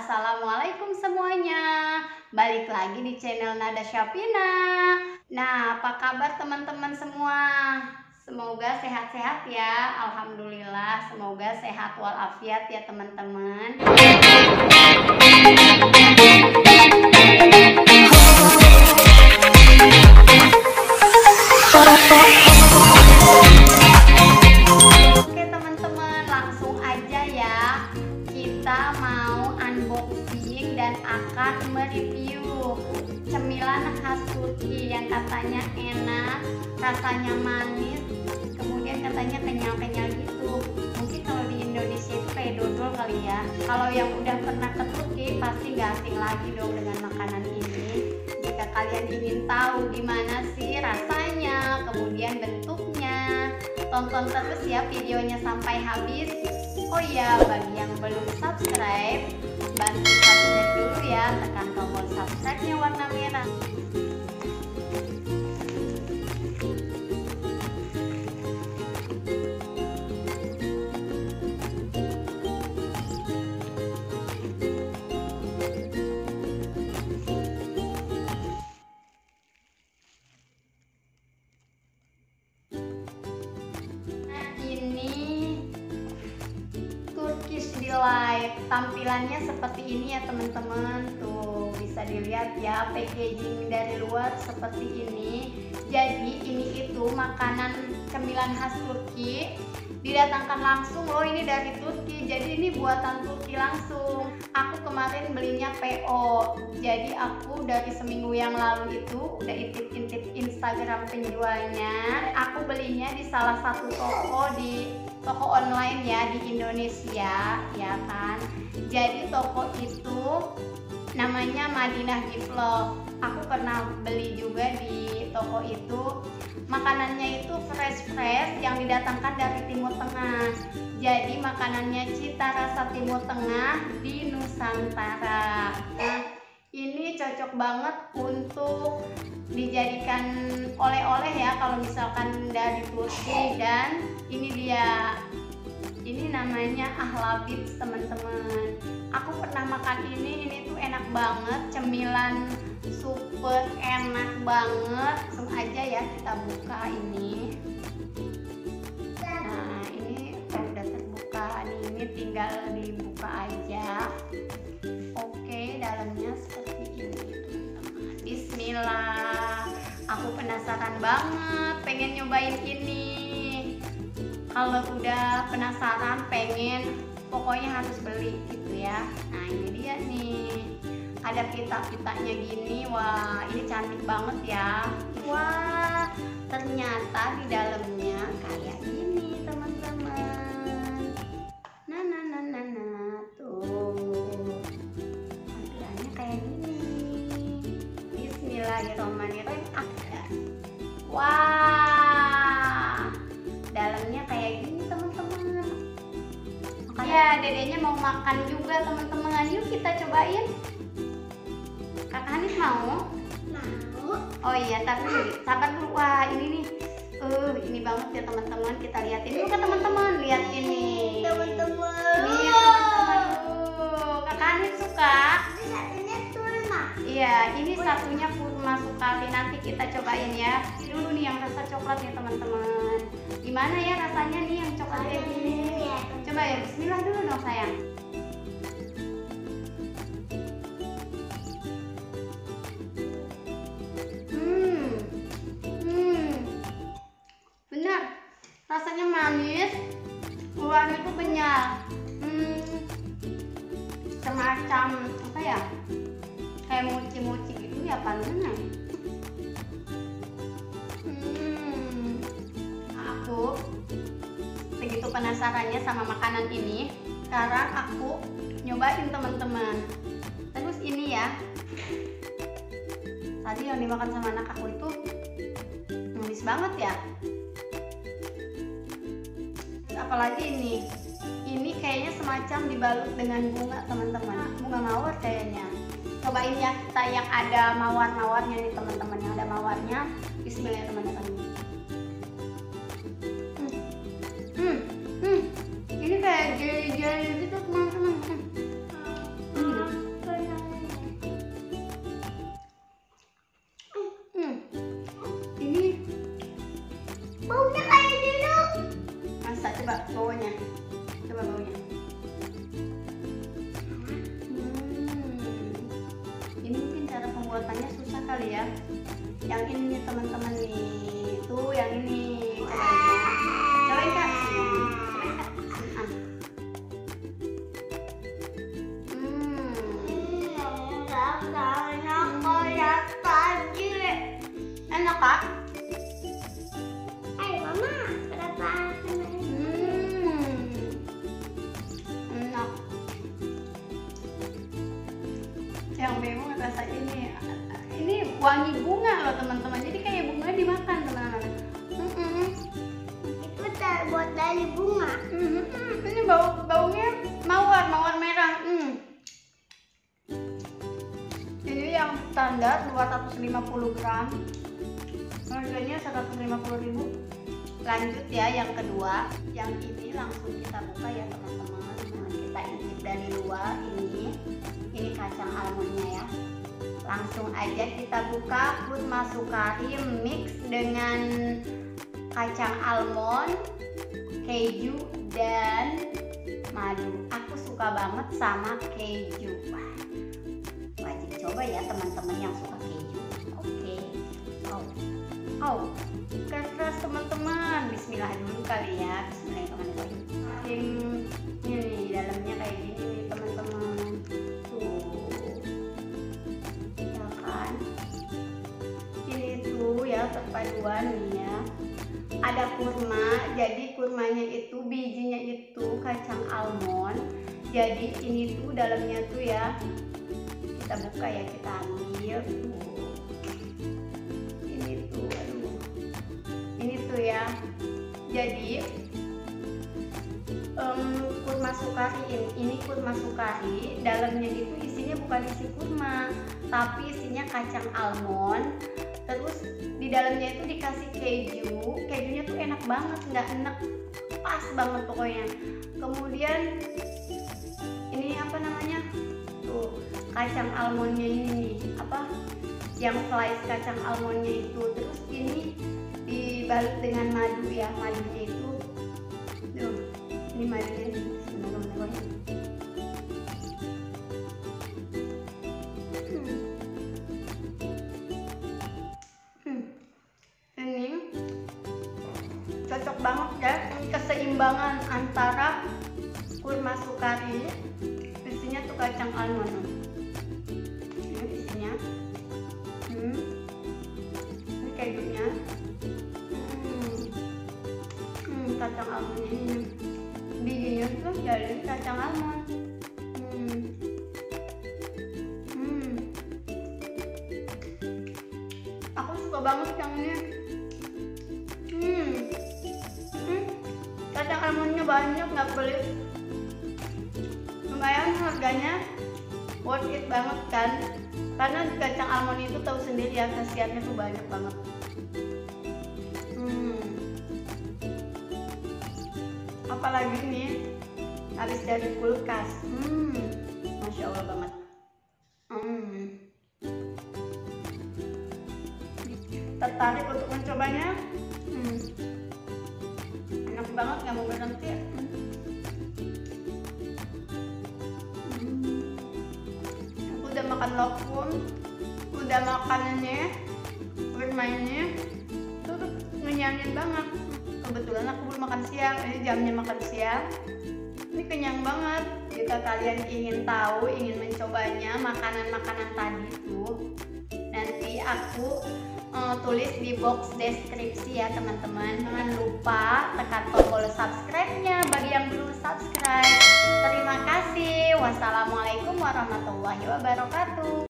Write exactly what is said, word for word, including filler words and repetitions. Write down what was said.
Assalamualaikum semuanya. Balik lagi di channel Nada Syafina. Nah, apa kabar teman-teman semua? Semoga sehat-sehat ya. Alhamdulillah, semoga sehat walafiat ya teman-teman. Oke teman-teman, langsung aja ya. Kita mau unboxing dan akan mereview cemilan khas Turki yang katanya enak, rasanya manis, kemudian katanya kenyal-kenyal gitu. Mungkin kalau di Indonesia itu kayak dodol kali ya. Kalau yang udah pernah ke Turki pasti gak asing lagi dong dengan makanan ini. Jika kalian ingin tahu gimana sih rasanya, kemudian bentuknya, tonton terus ya videonya sampai habis. Oh iya, bagi yang belum subscribe, bantu subscribe dulu ya, tekan tombol subscribe-nya warna merah. Nah, ini Turkish Delight, tampilannya seperti ini ya teman-teman. Tuh bisa dilihat ya, packaging dari luar seperti ini. Jadi ini itu makanan cemilan khas Turki, didatangkan langsung loh, ini dari Turki. Jadi ini buatan Turki langsung. Aku kemarin belinya P O. Jadi aku dari seminggu yang lalu itu udah intip-intip Instagram penjualnya. Aku belinya di salah satu toko di toko online ya di Indonesia ya kan. Jadi toko itu namanya Madinah Gift Love. Aku pernah beli juga di toko itu. Makanannya itu fresh-fresh yang didatangkan dari Timur Tengah. Jadi makanannya cita rasa Timur Tengah di Nusantara. Nah, ini cocok banget untuk dijadikan oleh-oleh ya kalau misalkan dari Turki. Dan ini dia, ini namanya ahlabibs teman-teman. Aku pernah makan ini, ini tuh enak banget, cemilan super enak banget. Langsung aja ya kita buka ini. Nah ini udah terbuka nih, ini tinggal dibuka aja. Oke, dalamnya seperti ini teman-teman. Bismillah, aku penasaran banget, pengen nyobain ini. Kalau udah penasaran, pengen, pokoknya harus beli gitu ya. Nah ini dia nih, ada pita-pitanya gini. Wah ini cantik banget ya. Wah ternyata di dalamnya kayak ini teman-teman. Nah nah nah nah nah tuh, tampilannya kayak gini. Bismillahirrahmanirrahim. Ada. Wah, dalamnya kayak gini teman-teman. Ya dedenya mau makan juga teman-teman. Yuk kita cobain. Kakak Hanis mau? Mau. Oh iya, tapi sabar dulu. Wah ini nih, uh ini banget ya teman-teman. Kita liatin dulu ke teman-teman. Lihat ini. Teman-teman. Nih teman-teman. Uh, Kakak Hanis suka? Ini satunya kurma. Iya, ini satunya kurma sekali. Nanti kita cobain ya. Ini dulu nih yang rasa coklat ya teman-teman. Gimana ya rasanya nih yang coklat kayak gini? Coba ya, bismillah dulu dong sayang. Hmm, hmm, benar. Rasanya manis, luarnya itu kenyal. Hmm, semacam apa ya? Kayak mochi-mochi gitu ya panennya. Hmm, aku begitu penasarannya sama makanan ini. Sekarang aku nyobain teman-teman. Terus ini ya, tadi yang dimakan sama anak aku itu manis banget ya. Terus apalagi ini, ini kayaknya semacam dibalut dengan bunga teman-teman, bunga mawar kayaknya. Cobain ya kita yang ada mawar-mawarnya nih teman-teman, yang ada mawarnya. Bismillahirrahmanirrahim. Hmm, hmm, ini kayak jelly-jelly gitu teman-teman. Hmm. kali ya. Yang ini nih teman-teman nih, tuh yang ini. Cobain kak, cobain kak. Ah. Enak kak? Eh mama, berapa? Hmm, enak. Yang bingung rasa ini, ini wangi bunga loh teman-teman. Jadi kayak bunga dimakan teman-teman. Hmm, Itu terbuat dari bunga. hmm, hmm. Ini bau baunya mawar, mawar merah. Hmm. Ini yang standar dua ratus lima puluh gram. Harganya seratus lima puluh ribu. Lanjut ya yang kedua. Yang ini langsung kita buka ya teman-teman. Nah, kita intip dari luar ini. Ini kacang almondnya ya. Langsung aja kita buka. Kurma sukari mix dengan kacang almond, keju dan madu. Aku suka banget sama keju. Wah, wajib coba ya teman-teman yang suka keju. Oke. Oh. Oh, keras teman-teman. Bismillah dulu kali ya. Bismillahirrahmanirrahim. Ini nih dalamnya kayak gini nih teman-teman. Tuh, ya kan? Ini tuh ya perpaduan nih ya. Ada kurma. Jadi kurmanya itu bijinya itu kacang almond. Jadi ini tuh dalamnya tuh ya. Kita buka ya, kita ambil tuh. Ya, jadi um, kurma sukari ini, ini kurma sukari dalamnya itu isinya bukan isi kurma, tapi isinya kacang almond. Terus di dalamnya itu dikasih keju, kejunya tuh enak banget, nggak enak, pas banget pokoknya. Kemudian ini apa namanya tuh kacang almondnya ini nih, apa yang slice kacang almondnya itu. Terus ini dibalut dengan madu ya, madunya itu tuh, ini madunya nih. Bismillahirrahmanirrahim. hmm. hmm. Ini cocok banget ya, ini keseimbangan antara kurma sukari, isinya tuh kacang almond. Ini isinya, hmm. ini kejunya. Kacang almondnya ini, bijinya tuh dari kacang almond. Hmm. Hmm. Aku suka banget yang ini. Hmm. Hmm. Kacang almondnya banyak, nggak pelit. Lumayan harganya, worth it banget kan? Karena kacang almond itu tahu sendiri ya, khasiatnya tuh banyak banget. Apalagi nih habis dari kulkas. hmm, Masya Allah banget. hmm. Tertarik untuk mencobanya? hmm. Enak banget, nggak mau berhenti. hmm. Aku udah makan lokum, udah makanannya, bermainnya tuh ngenyangin banget. Kebetulan aku belum makan siang, ini jamnya makan siang. Ini kenyang banget. Jika kalian ingin tahu, ingin mencobanya makanan-makanan tadi itu, nanti aku uh, tulis di box deskripsi ya teman-teman. Jangan lupa tekan tombol subscribe-nya bagi yang belum subscribe. Terima kasih. Wassalamualaikum warahmatullahi wabarakatuh.